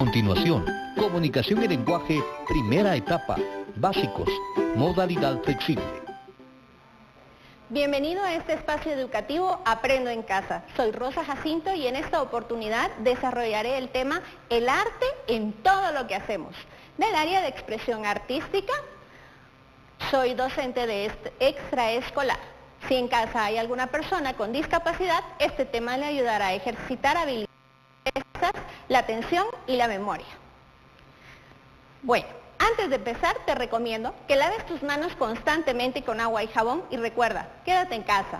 continuación, comunicación y lenguaje, primera etapa, básicos, modalidad flexible. Bienvenido a este espacio educativo Aprendo en Casa. Soy Rosa Jacinto y en esta oportunidad desarrollaré el tema El arte en todo lo que hacemos, del área de expresión artística. Soy docente de extraescolar. Si en casa hay alguna persona con discapacidad, este tema le ayudará a ejercitar habilidades, la atención y la memoria. Bueno, antes de empezar te recomiendo que laves tus manos constantemente con agua y jabón y recuerda, quédate en casa.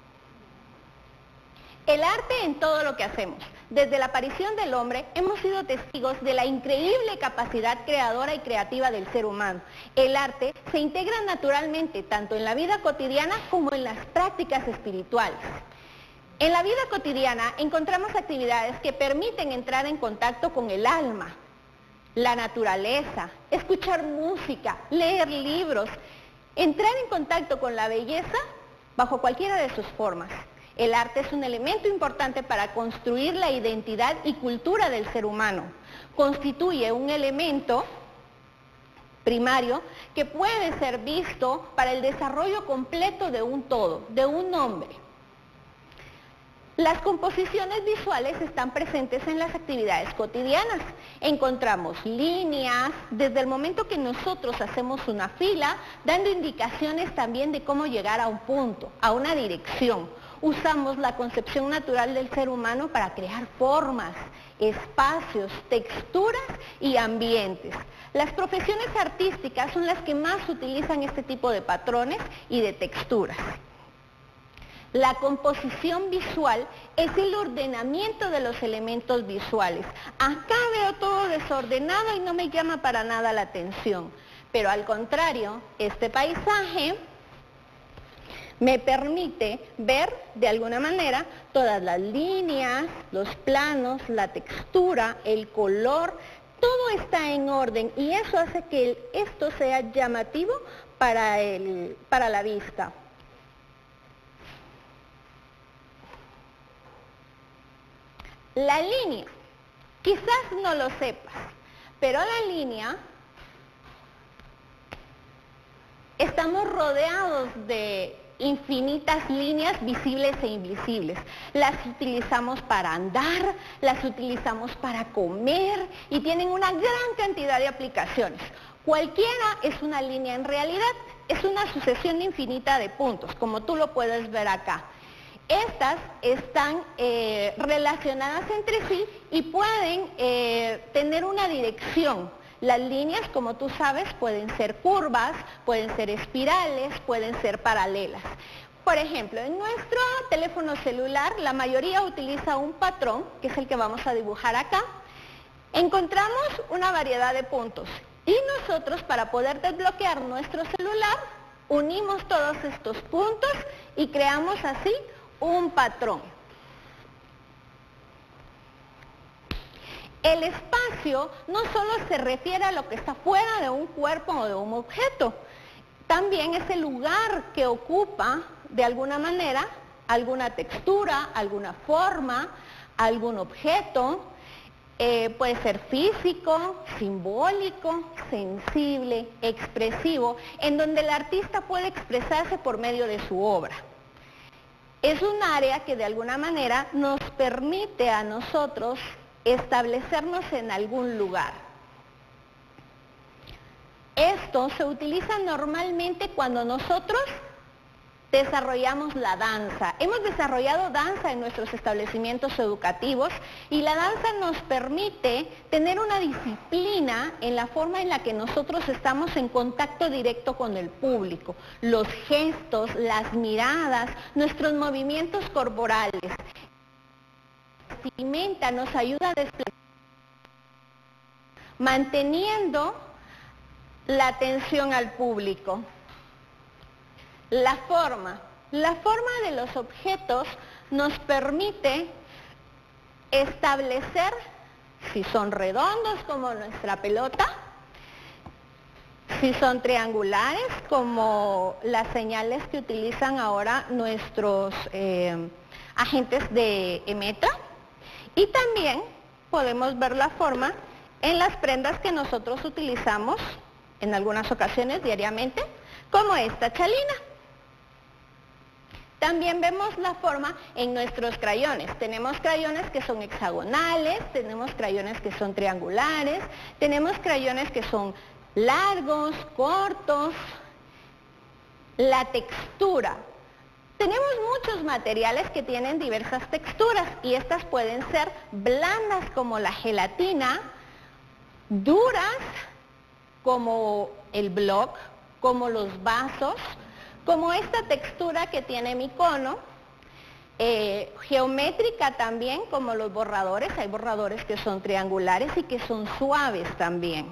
El arte en todo lo que hacemos. Desde la aparición del hombre hemos sido testigos de la increíble capacidad creadora y creativa del ser humano. El arte se integra naturalmente tanto en la vida cotidiana como en las prácticas espirituales. En la vida cotidiana encontramos actividades que permiten entrar en contacto con el alma, la naturaleza, escuchar música, leer libros, entrar en contacto con la belleza bajo cualquiera de sus formas. El arte es un elemento importante para construir la identidad y cultura del ser humano. Constituye un elemento primario que puede ser visto para el desarrollo completo de un todo, de un hombre. Las composiciones visuales están presentes en las actividades cotidianas. Encontramos líneas, desde el momento que nosotros hacemos una fila, dando indicaciones también de cómo llegar a un punto, a una dirección. Usamos la concepción natural del ser humano para crear formas, espacios, texturas y ambientes. Las profesiones artísticas son las que más utilizan este tipo de patrones y de texturas. La composición visual es el ordenamiento de los elementos visuales. Acá veo todo desordenado y no me llama para nada la atención. Pero al contrario, este paisaje me permite ver de alguna manera todas las líneas, los planos, la textura, el color, todo está en orden y eso hace que esto sea llamativo para la vista. La línea, quizás no lo sepas, pero la línea, estamos rodeados de infinitas líneas visibles e invisibles. Las utilizamos para andar, las utilizamos para comer y tienen una gran cantidad de aplicaciones. Cualquiera es una línea en realidad, es una sucesión infinita de puntos, como tú lo puedes ver acá. Estas están relacionadas entre sí y pueden tener una dirección. Las líneas, como tú sabes, pueden ser curvas, pueden ser espirales, pueden ser paralelas. Por ejemplo, en nuestro teléfono celular, la mayoría utiliza un patrón, que es el que vamos a dibujar acá. Encontramos una variedad de puntos y nosotros, para poder desbloquear nuestro celular, unimos todos estos puntos y creamos así un patrón. El espacio no solo se refiere a lo que está fuera de un cuerpo o de un objeto, también es el lugar que ocupa de alguna manera alguna textura, alguna forma, algún objeto, puede ser físico, simbólico, sensible, expresivo, en donde el artista puede expresarse por medio de su obra. Es un área que de alguna manera nos permite a nosotros establecernos en algún lugar. Esto se utiliza normalmente cuando nosotros desarrollamos la danza. Hemos desarrollado danza en nuestros establecimientos educativos y la danza nos permite tener una disciplina en la forma en la que nosotros estamos en contacto directo con el público. Los gestos, las miradas, nuestros movimientos corporales. La vestimenta nos ayuda a desplazar, manteniendo la atención al público. La forma de los objetos nos permite establecer si son redondos como nuestra pelota, si son triangulares como las señales que utilizan ahora nuestros agentes de EMETA, y también podemos ver la forma en las prendas que nosotros utilizamos en algunas ocasiones diariamente, como esta chalina. También vemos la forma en nuestros crayones. Tenemos crayones que son hexagonales, tenemos crayones que son triangulares, tenemos crayones que son largos, cortos. La textura. Tenemos muchos materiales que tienen diversas texturas y estas pueden ser blandas como la gelatina, duras como el bloc, como los vasos, como esta textura que tiene mi cono, geométrica también como los borradores. Hay borradores que son triangulares y que son suaves también.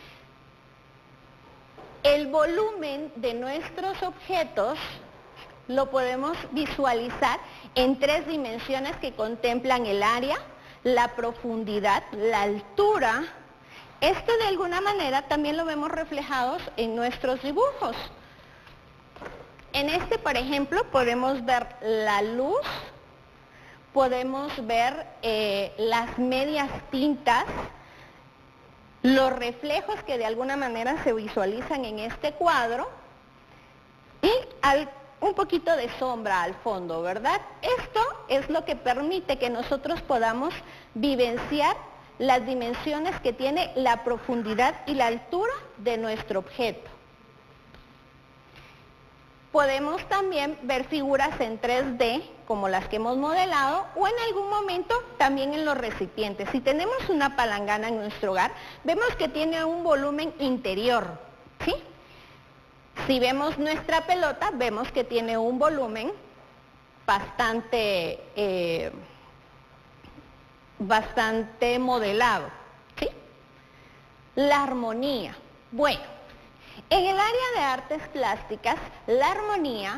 El volumen de nuestros objetos lo podemos visualizar en 3 dimensiones que contemplan el área, la profundidad, la altura. Esto de alguna manera también lo vemos reflejados en nuestros dibujos. En este, por ejemplo, podemos ver la luz, podemos ver las medias tintas, los reflejos que de alguna manera se visualizan en este cuadro y un poquito de sombra al fondo, ¿verdad? Esto es lo que permite que nosotros podamos vivenciar las dimensiones que tiene la profundidad y la altura de nuestro objeto. Podemos también ver figuras en 3D, como las que hemos modelado, o en algún momento también en los recipientes. Si tenemos una palangana en nuestro hogar, vemos que tiene un volumen interior, ¿sí? Si vemos nuestra pelota, vemos que tiene un volumen bastante modelado, ¿sí? La armonía. Bueno, en el área de artes plásticas, la armonía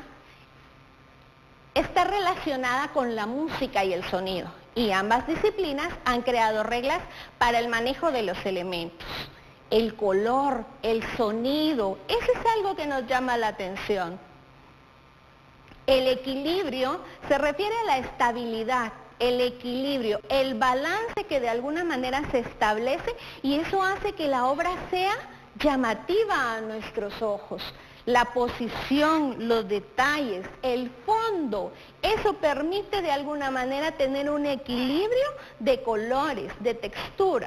está relacionada con la música y el sonido, y ambas disciplinas han creado reglas para el manejo de los elementos. El color, el sonido, eso es algo que nos llama la atención. El equilibrio se refiere a la estabilidad, el equilibrio, el balance que de alguna manera se establece, y eso hace que la obra sea llamativa a nuestros ojos. La posición, los detalles, el fondo, eso permite de alguna manera tener un equilibrio de colores, de texturas.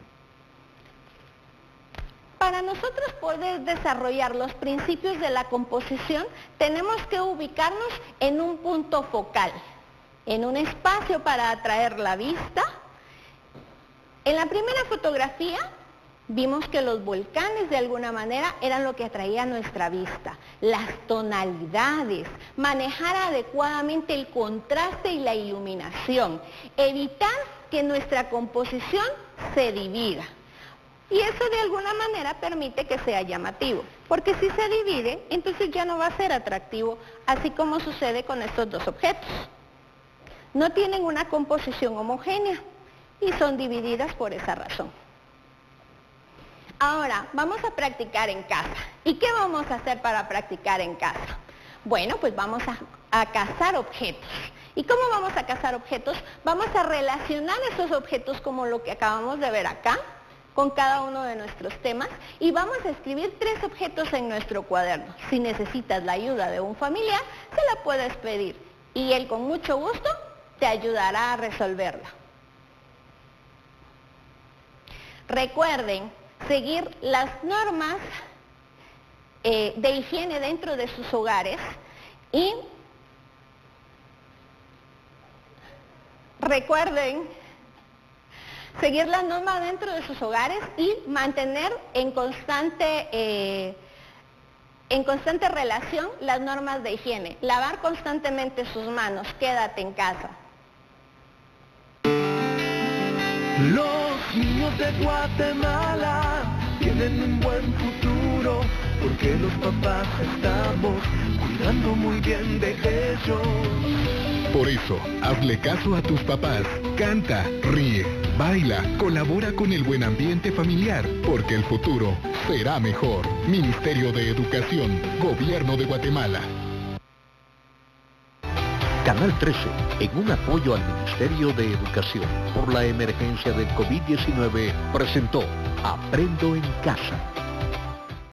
Para nosotros poder desarrollar los principios de la composición, tenemos que ubicarnos en un punto focal, en un espacio para atraer la vista. En la primera fotografía vimos que los volcanes de alguna manera eran lo que atraía nuestra vista. Las tonalidades, manejar adecuadamente el contraste y la iluminación, evitar que nuestra composición se divida. Y eso de alguna manera permite que sea llamativo, porque si se divide, entonces ya no va a ser atractivo, así como sucede con estos dos objetos. No tienen una composición homogénea y son divididas por esa razón. Ahora, vamos a practicar en casa. ¿Y qué vamos a hacer para practicar en casa? Bueno, pues vamos a cazar objetos. ¿Y cómo vamos a cazar objetos? Vamos a relacionar esos objetos como lo que acabamos de ver acá, con cada uno de nuestros temas, y vamos a escribir 3 objetos en nuestro cuaderno. Si necesitas la ayuda de un familiar, se la puedes pedir, y él con mucho gusto te ayudará a resolverla. Recuerden seguir las normas de higiene dentro de sus hogares y recuerden seguir las normas dentro de sus hogares y mantener en constante relación las normas de higiene. Lavar constantemente sus manos, quédate en casa. Los niños de Guatemala tienen un buen futuro porque los papás estamos cuidando muy bien de ellos. Por eso, hazle caso a tus papás. Canta, ríe, baila, colabora con el buen ambiente familiar, porque el futuro será mejor. Ministerio de Educación, Gobierno de Guatemala. Canal 13, en un apoyo al Ministerio de Educación por la emergencia del COVID-19, presentó Aprendo en Casa.